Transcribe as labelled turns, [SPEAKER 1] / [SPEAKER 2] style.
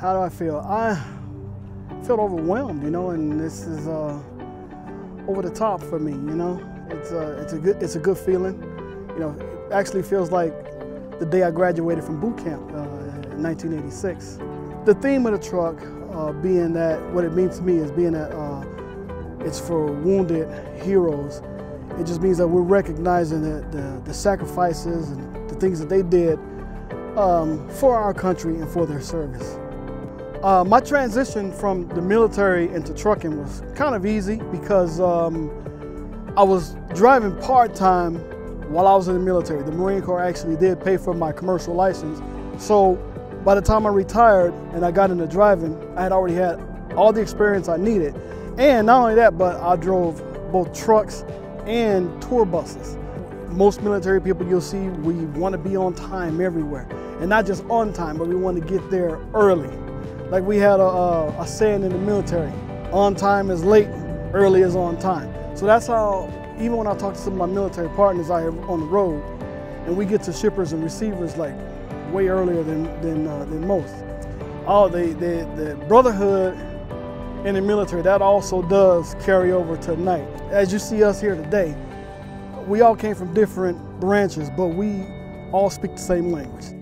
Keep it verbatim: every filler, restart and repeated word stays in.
[SPEAKER 1] How do I feel? I felt overwhelmed, you know, and this is uh, over the top for me, you know. It's uh, it's a good it's a good feeling, you know. It actually feels like the day I graduated from boot camp uh, in nineteen eighty-six. The theme of the truck uh, being that what it means to me is being that uh, it's for wounded heroes. It just means that we're recognizing the, the, the sacrifices and the things that they did um, for our country and for their service. Uh, my transition from the military into trucking was kind of easy because um, I was driving part-time while I was in the military. The Marine Corps actually did pay for my commercial license. So by the time I retired and I got into driving, I had already had all the experience I needed. And not only that, but I drove both trucks and tour buses. Most military people you'll see, we want to be on time everywhere. And not just on time, but we want to get there early. Like we had a, a, a saying in the military, on time is late, early is on time. So that's how, even when I talk to some of my military partners out here on the road, and we get to shippers and receivers like way earlier than, than, uh, than most. Oh, the, the, the brotherhood in the military, that also does carry over to night. As you see us here today, we all came from different branches, but we all speak the same language.